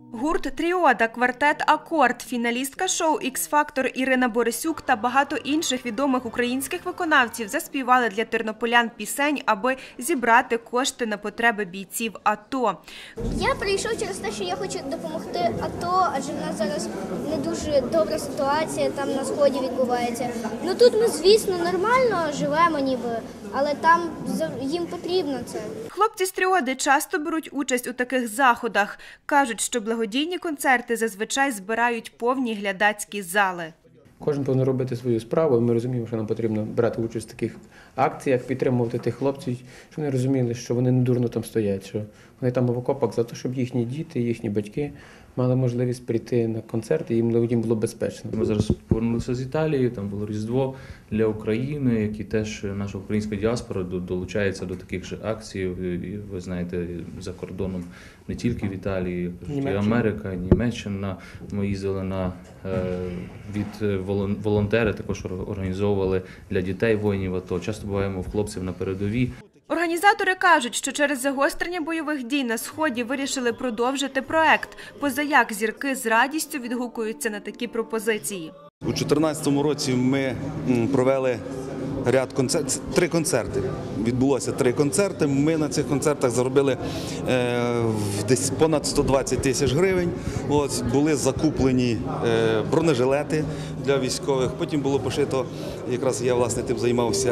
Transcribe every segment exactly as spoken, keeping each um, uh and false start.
Гурт «Тріода», квартет «Акорд», фіналістка шоу «Ікс-Фактор» Ірина Борисюк та багато інших відомих українських виконавців заспівали для тернополян пісень, аби зібрати кошти на потреби бійців АТО. Я прийшов через те, що я хочу допомогти АТО, адже в нас зараз не дуже добра ситуація там на Сході відбувається. Ну тут ми, звісно, нормально живемо ніби, але там їм потрібно це. Хлопці з «Тріоди» часто беруть участь у таких заходах. Кажуть, що благодійні концерти зазвичай збирають повні глядацькі зали. Кожен повинен робити свою справу, і ми розуміємо, що нам потрібно брати участь в таких акціях, підтримувати тих хлопців, щоб вони розуміли, що вони не дурно там стоять, що вони там в окопах за те, щоб їхні діти, їхні батьки мали можливість прийти на концерт, і їм було безпечно. Ми зараз повернулися з Італії, там було Різдво для України, які теж наша українська діаспора долучається до таких же акцій. І, ви знаєте, за кордоном не тільки в Італії, і Америка, Німеччина. Ми їздили на від волонтери, також організовували для дітей воїнів АТО. Часто буваємо в хлопців на передовій. Організатори кажуть, що через загострення бойових дій на Сході вирішили продовжити проект. Позаяк зірки з радістю відгукуються на такі пропозиції. У дві тисячі чотирнадцятому році ми провели ряд концертів, три концерти. Відбулося три концерти. Ми на цих концертах заробили е, десь понад сто двадцять тисяч гривень. От, були закуплені е, бронежилети для військових. Потім було пошито, якраз я власне тим займався,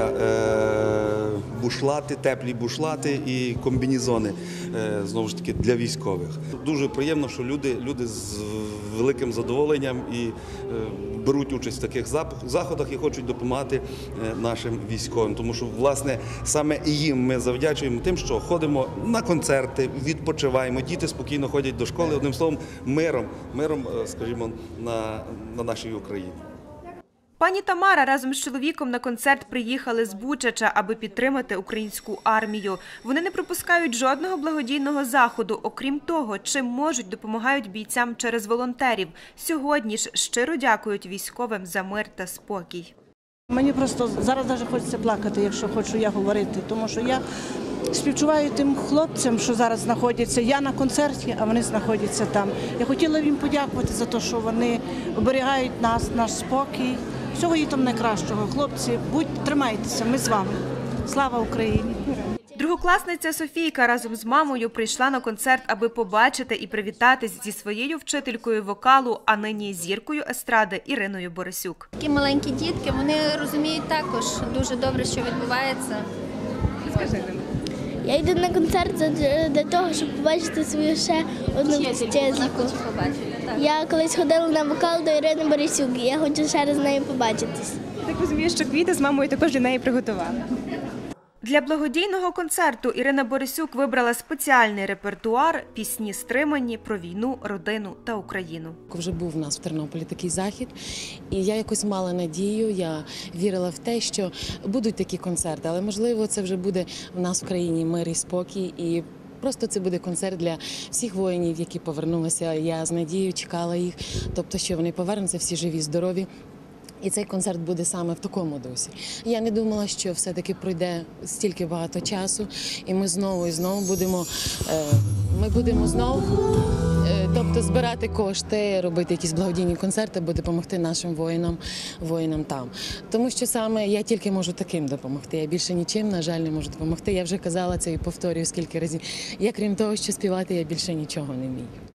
е, бушлати, теплі бушлати і комбінезони, е, знову ж таки, для військових. Дуже приємно, що люди, люди з великим задоволенням і е, беруть участь в таких заходах і хочуть допомагати е, нашим військовим. Тому що, власне, саме і їм ми завдячуємо тим, що ходимо на концерти, відпочиваємо, діти спокійно ходять до школи, одним словом, миром, миром, скажімо, на, на нашій Україні. Пані Тамара разом з чоловіком на концерт приїхали з Бучача, аби підтримати українську армію. Вони не пропускають жодного благодійного заходу. Окрім того, чим можуть, допомагають бійцям через волонтерів. Сьогодні ж щиро дякують військовим за мир та спокій. Мені просто зараз навіть хочеться плакати, якщо хочу я говорити, тому що я співчуваю тим хлопцям, що зараз знаходяться. Я на концерті, а вони знаходяться там. Я хотіла їм подякувати за те, що вони оберігають нас, наш спокій. Всього їм там найкращого. Хлопці, будь, тримайтеся, ми з вами. Слава Україні! Другокласниця Софійка разом з мамою прийшла на концерт, аби побачити і привітатись зі своєю вчителькою вокалу, а нині зіркою естради Іриною Борисюк. Такі маленькі дітки, вони розуміють також дуже добре, що відбувається. Скажи нам. Я йду на концерт для того, щоб побачити свою ще одну вчительку. Я колись ходила на вокал до Ірини Борисюк, і я хочу ще раз з нею побачитись. Так розумію, що квіти з мамою також для неї приготували. Для благодійного концерту Ірина Борисюк вибрала спеціальний репертуар – пісні стримані про війну, родину та Україну. Вже був у нас в Тернополі такий захід, і я якось мала надію, я вірила в те, що будуть такі концерти, але можливо це вже буде в нас в країні мир і спокій, і просто це буде концерт для всіх воїнів, які повернулися. Я з надією чекала їх, тобто що вони повернуться всі живі, здорові. І цей концерт буде саме в такому дусі. Я не думала, що все-таки пройде стільки багато часу, і ми знову і знову будемо, ми будемо знову, тобто збирати кошти, робити якісь благодійні концерти, аби допомогти нашим воїнам, воїнам там. Тому що саме я тільки можу таким допомогти, я більше нічим, на жаль, не можу допомогти. Я вже казала це і повторюю скільки разів. Я крім того, що співати, я більше нічого не вмію.